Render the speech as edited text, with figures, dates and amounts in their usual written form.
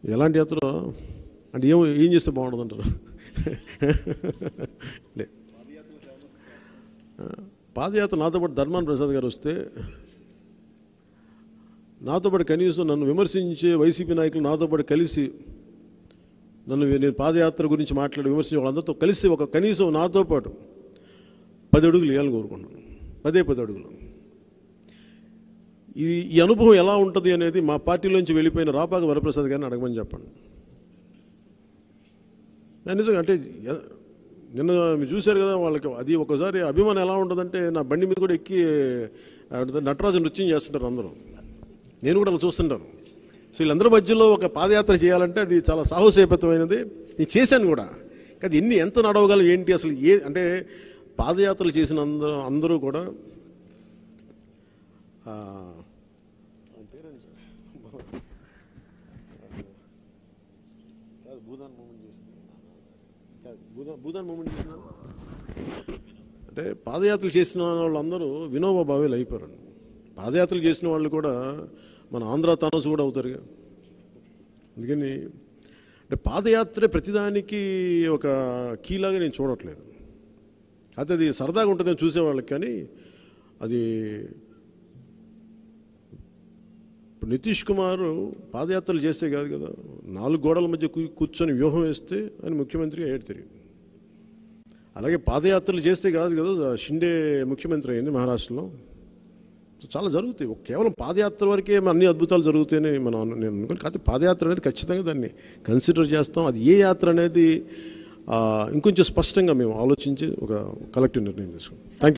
ఎలాంటి యాత్ర అంటే ఏం చేస్తే బాగుంటుంది అంటారు? లే, పాదయాత్ర నాతో పాటు ధర్మాన ప్రసాద్ గారు వస్తే, నాతో పాటు కనీసం నన్ను విమర్శించే వైసీపీ నాయకులు నాతో పాటు కలిసి నేను పాదయాత్ర గురించి మాట్లాడి విమర్శించే వాళ్ళందరితో కలిసి కనీసం నాతో పాటు 10 అడుగులు వేయాలని కోరుకున్నాను. 10 అడుగులు. ఈ అనుభవం ఎలా ఉంటుంది అనేది మా పార్టీలోంచి వెళ్ళిపోయిన రాపాక వరప్రసాద్ గారిని అడగమని చెప్పండి. నిజంగా అంటే నిన్న మీరు చూశారు కదా, వాళ్ళకి అది ఒకసారి అభిమానం ఎలా ఉంటుందంటే, నా బండి మీద కూడా ఎక్కి నటరాజు నృత్యం చేస్తుంటారు అందరూ. నేను కూడా అలా చూస్తుంటాను. సో వీళ్ళందరి మధ్యలో ఒక పాదయాత్ర చేయాలంటే అది చాలా సాహసోపేతమైనది. నేను చేశాను కూడా. కానీ ఎంత నడవగలం ఏంటి అసలు అంటే పాదయాత్రలు చేసిన అందరూ కూడా భూదాన్ మూమెంట్ చేసిన అంటే పాదయాత్రలు చేసిన వాళ్ళందరూ వినోబా భావేలు అయిపోయారు. పాదయాత్రలు చేసిన వాళ్ళు కూడా మన ఆంధ్ర తానోస్ కూడా అవుతారు. అందుకని అంటే పాదయాత్రే ప్రతిదానికి ఒక కీలాగా నేను చూడట్లేదు. అయితే అది సరదాగా ఉంటుందని చూసేవాళ్ళకి, కానీ అది ఇప్పుడు నితీష్ కుమార్ పాదయాత్రలు చేస్తే కాదు కదా, 4 గోడల మధ్య కూర్చొని వ్యూహం వేస్తే ఆయన ముఖ్యమంత్రిగా అయ్యాడు తిరిగి. అలాగే పాదయాత్రలు చేస్తే కాదు కదా షిండే ముఖ్యమంత్రి అయింది మహారాష్ట్రలో. చాలా జరుగుతాయి. కేవలం పాదయాత్ర వరకే అన్ని అద్భుతాలు జరుగుతాయని నేను అనుకోను. కాకపోతే పాదయాత్ర అనేది ఖచ్చితంగా దాన్ని కన్సిడర్ చేస్తాం. అది ఏ యాత్ర అనేది ఇంకొంచెం స్పష్టంగా మేము ఆలోచించి ఒక కలెక్టివ్ నిర్ణయం తీసుకుంటాం. Thank you.